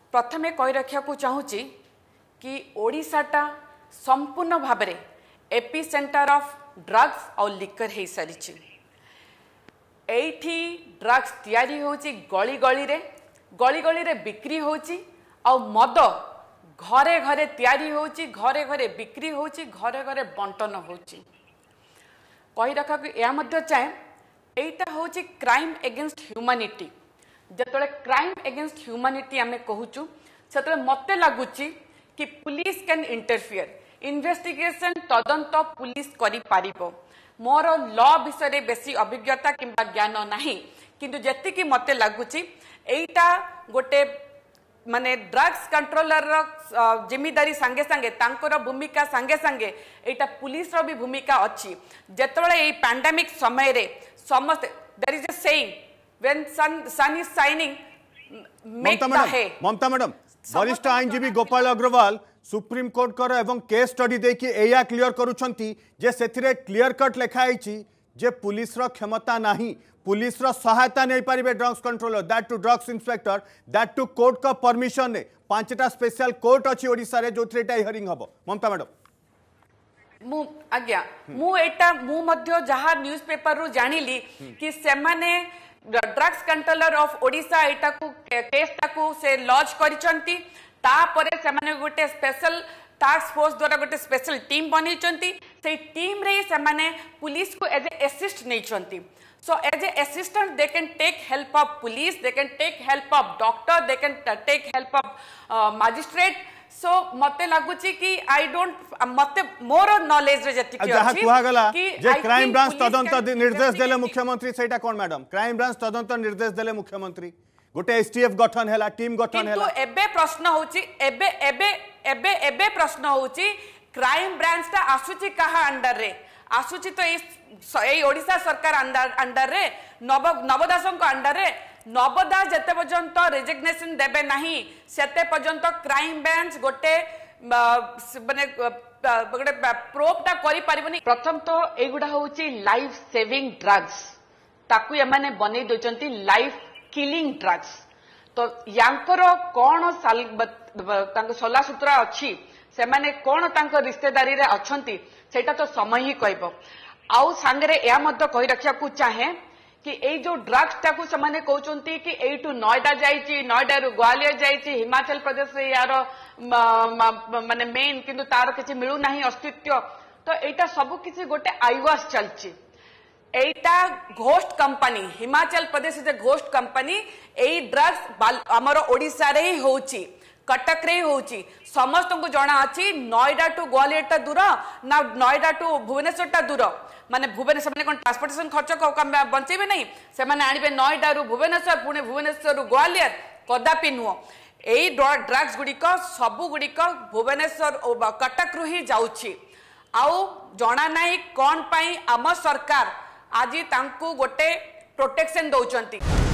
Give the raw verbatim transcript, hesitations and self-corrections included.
प्रथमे कही रखा चाहूँगी कि ओडिशाटा संपूर्ण भाव में एपी सेंटर ऑफ ड्रग्स और लिकर हो सारी एठी ड्रग्स तैयारी होची गली गली रे गली गली रे बिक्री होची और मद घरे घरे तैयारी होची घरे घरे बिक्री होची घरे घरे बंटन होची कही रखा यह मध्य चाहे एटा होची क्राइम एगेंस्ट ह्यूमैनिटी जतले क्राइम एगेंस्ट ह्यूमैनिटी आमे कहूचु सेतले मते लागुची कि पुलिस कैन इंटरफियर इन्वेस्टिगेशन तदंत पुलिस करि पारिबो मोर लॉ विषय बेसी अभिज्ञता किंबा ज्ञान नाही किंतु जेति कि मते लागुची एटा गोटे माने ड्रग्स कंट्रोलर रो जिम्मेदारी संगे संगे तांकर भूमिका संगे संगे एटा पुलिस रो भी भूमिका अछि जेतबेले ए पैंडेमिक समय रे समस्त there is a saying when sun sun is shining make the hay Mamata madam वरिष्ठ आईनजीवी गोपाल अग्रवाल सुप्रीम कोर्ट कर एवं केस स्टडी देखि एया क्लियर करूछंती जे सेथिरे क्लियर कट लिखाई जे पुलिस रो क्षमता नाही पुलिस रो सहायता नहीं पारिबे drugs controller that too drugs inspector that too court का परमिशन ने पांचटा स्पेशल कोर्ट अछि ओडिसा रे जोथरे एटा हियरिंग हबो ममता मैडम मु आज्ञा मु एटा मु मध्य जहा न्यूज़पेपर रु जानिली कि सेमाने ड्रग्स कंट्रोलर ऑफ ओडिसा एटा को केस ताकू से लॉन्च करिसंती तापरे सेमाने गोटे स्पेशल टास्क फोर्स द्वारा गोटे स्पेशल टीम बनी से टीम रे सेमाने पुलिस को एज ए असिस्ट नहीं so as a assistant they can take help of police they can take help of doctor they can take help of uh, magistrate so मते लागुची कि I don't मते more knowledge रे जति कि अछि कि जे क्राइम ब्रांच तदंत निर्देश देले मुख्यमंत्री सेटा कोन मैडम क्राइम ब्रांच तदंत निर्देश देले मुख्यमंत्री गोटे एसटीएफ गठन हैला टीम गठन हैला किंतु एबे प्रश्न होची एबे एबे एबे एबे प्रश्न होची क्राइम ब्रांच ता आसुची कहा अंडर रे आसुची तो ए ओडिशा सरकार अंडर अंडर रे नव नवदासों को अंडर रे नवदास जते पर्यंत रेजिग्नेशन देबे नहीं सेते पर्यंत क्राइम ब्रांच गोटे माने गोटे प्रोबटा करि परिबनी प्रथम तो एगुडा होची लाइफ सेविंग ड्रग्स ताकू एमाने बनै दोचंती लाइफ किलिंग ड्रग्स तो यांकर कौन साल सला सूत्र अच्छी से माने कौन तांको रिश्तेदारी रे अछंती सेटा तो समय ही कहबो आउ सांगरे या मध्य कहि रखिया को चाहे कि ए जो ड्रग्स टाकू से माने कहउचंती कि ए टू नोएडा जाईची नोएडा रु ग्वालियर जाईची हिमाचल प्रदेश रे यार माने मेन किंतु तार किछि मिलु नाही अस्तित्व तो एटा सब किछि गोटे आईवास चलची एटा ghost company Himachal Pradesh is a ghost company ए ड्रग्स आमर ओडिशा रे ही होची कटक रे होची समस्त को जना अछि नोएडा टू ग्वालियर टा दूर ना नोएडा टू भुवनेश्वर टा दूर माने भुवनेश्वर माने कोन ट्रांसपोर्टेशन खर्च को कम बंचेबे नहीं से माने आनिबे नोएडा रु भुवनेश्वर पुणे भुवनेश्वर रु ग्वालियर कदापि नुओ ए ड्रग्स गुडी को सब गुडी को भुवनेश्वर कटक रु ही जाउची आउ जना नाही कोन पई आम सरकार आज तांकू गोटे प्रोटेक्शन दौरान